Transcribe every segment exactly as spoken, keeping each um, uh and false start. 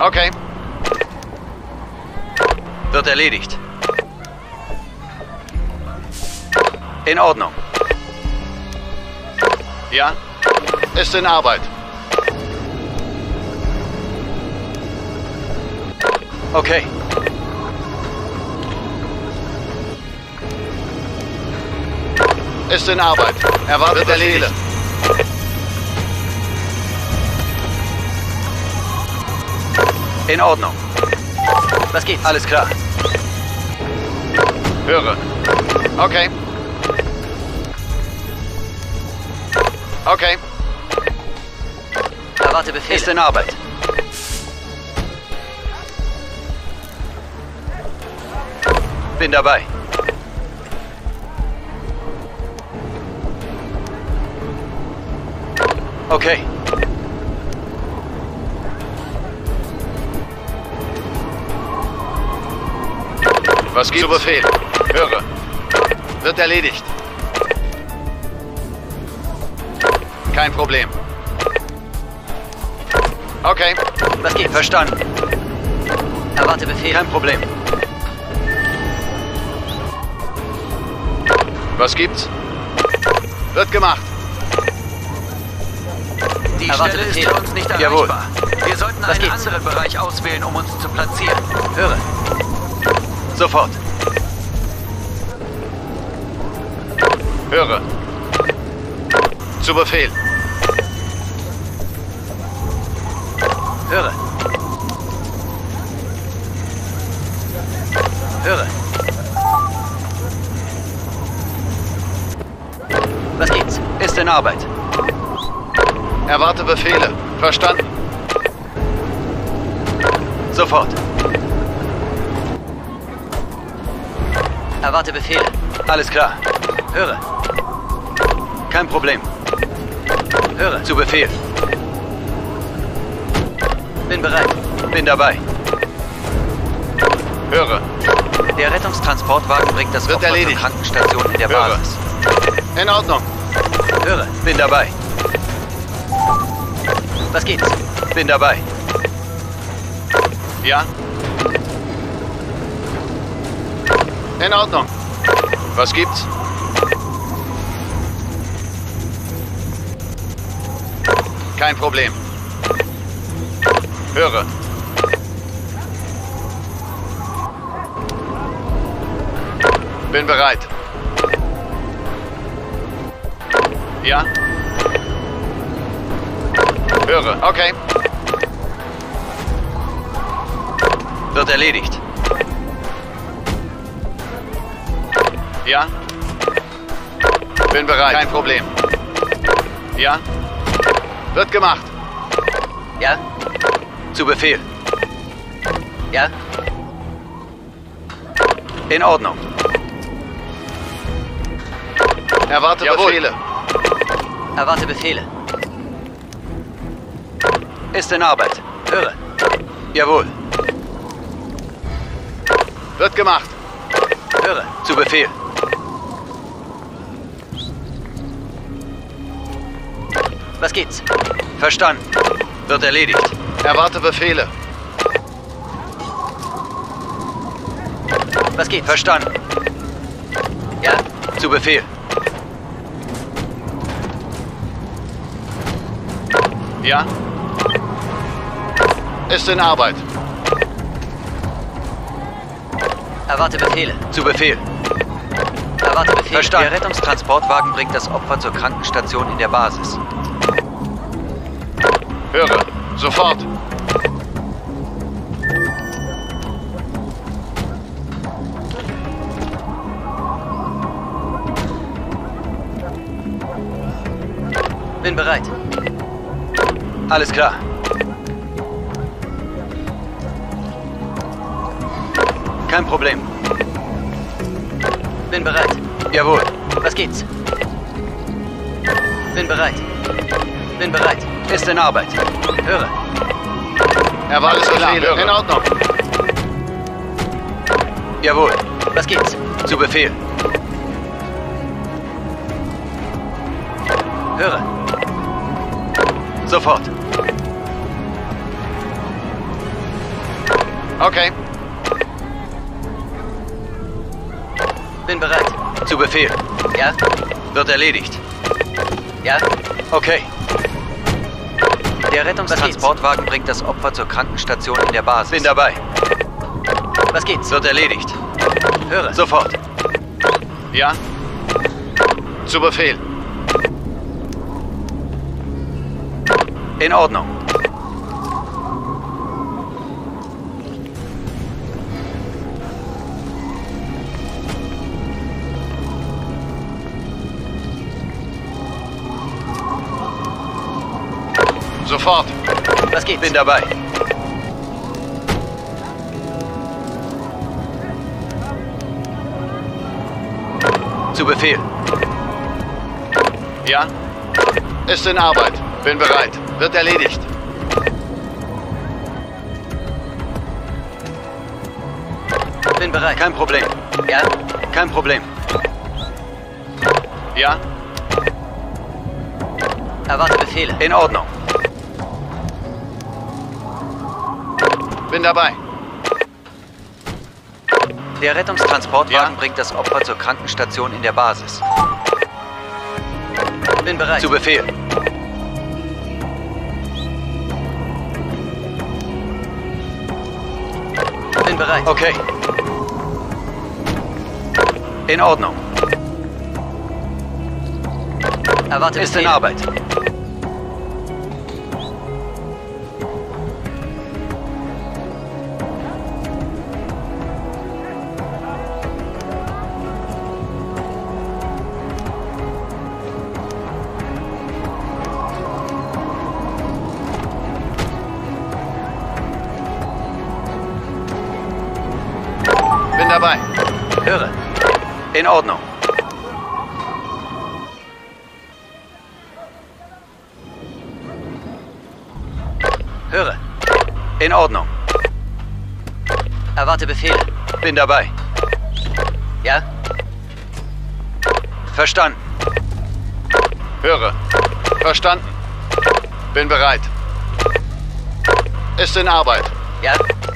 Okay. Wird erledigt. In Ordnung. Ja. Ist in Arbeit. Okay. Ist in Arbeit. Erwartet Befehle. In Ordnung. Was geht's? Alles klar. Höre. Okay. Okay. Erwarte Befehle. Ist in Arbeit. Bin dabei. Okay. Was gibt's? Zu Befehl. Höre. Wird erledigt. Kein Problem. Okay. Was geht? Verstanden. Erwarte Befehl. Kein Problem. Was gibt's? Wird gemacht. Die Erwarte Stelle Befehl. Ist für uns nicht erreichbar. Jawohl. Wir sollten Was einen geht's? anderen Bereich auswählen, um uns zu platzieren. Höre. Sofort. Höre. Zu Befehl. Höre. Höre. Was geht's? Ist in Arbeit. Erwarte Befehle. Verstanden. Sofort. Erwarte Befehle. Alles klar. Höre. Kein Problem. Höre. Zu Befehl. Bin bereit. Bin dabei. Höre. Der Rettungstransportwagen bringt das Wird Opfer erledigt. zur Krankenstation in der Höre. Basis. In Ordnung. Höre. Bin dabei. Was geht's? Bin dabei. Ja. In Ordnung. Was gibt's? Kein Problem. Höre. Bin bereit. Ja. Höre. Okay. Wird erledigt. Ja. Bin bereit. Kein Problem. Ja. Wird gemacht. Ja. Zu Befehl. Ja. In Ordnung. Erwarte Jawohl. Befehle. Erwarte Befehle. Ist in Arbeit. Höre. Jawohl. Wird gemacht. Höre. Zu Befehl. Was geht's? Verstanden. Wird erledigt. Erwarte Befehle. Was geht? Verstanden. Ja. Zu Befehl. Ja. Ist in Arbeit. Erwarte Befehle. Zu Befehl. Erwarte Befehl. Verstanden. Der Rettungstransportwagen bringt das Opfer zur Krankenstation in der Basis. Höre. Sofort. Bin bereit. Alles klar. Kein Problem. Bin bereit. Jawohl. Was geht's? Bin bereit. Bin bereit. Ist in Arbeit. Höre. Erwarte Befehle. In Ordnung. Jawohl. Was geht's? Zu Befehl. Höre. Sofort. Okay. Bin bereit. Zu Befehl. Ja? Wird erledigt. Ja? Okay. Der Rettungstransportwagen bringt das Opfer zur Krankenstation in der Basis. Bin dabei. Was geht's? Wird erledigt. Höre. Sofort. Ja? Zu Befehl. In Ordnung. Sofort. Was geht's? Bin dabei. Zu Befehl. Ja? Ist in Arbeit. Bin bereit. Wird erledigt. Bin bereit. Kein Problem. Ja? Kein Problem. Ja? Erwarte Befehle. In Ordnung. Bin dabei. Der Rettungstransportwagen Ja? bringt das Opfer zur Krankenstation in der Basis. Bin bereit. Zu Befehl. Bin bereit. Okay. In Ordnung. Erwarte Ist Befehle. In Arbeit. Bin dabei. Höre. In Ordnung. Höre. In Ordnung. Erwarte Befehle. Bin dabei. Ja? Verstanden. Höre. Verstanden. Bin bereit. Ist in Arbeit. Ja?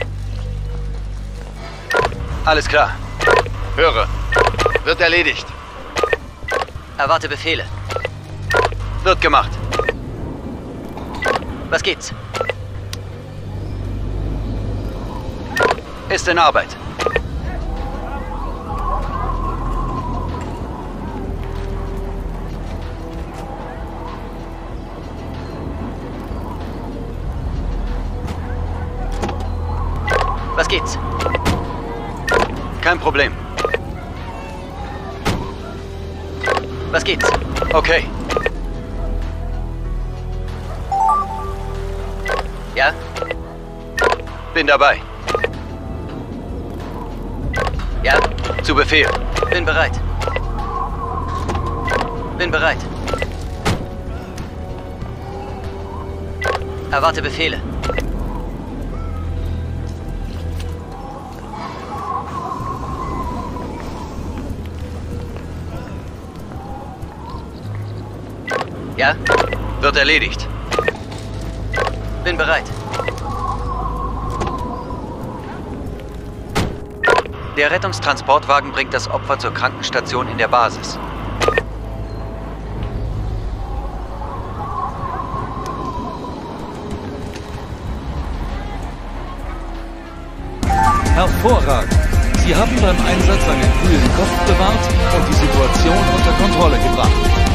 Alles klar. Höre. Wird erledigt. Erwarte Befehle. Wird gemacht. Was geht's? Ist in Arbeit. Was geht's? Kein Problem. Was geht's? Okay. Ja? Bin dabei. Ja? Zu Befehl. Bin bereit. Bin bereit. Erwarte Befehle. Ja? Wird erledigt. Bin bereit. Der Rettungstransportwagen bringt das Opfer zur Krankenstation in der Basis. Hervorragend! Sie haben beim Einsatz einen kühlen Kopf bewahrt und die Situation unter Kontrolle gebracht.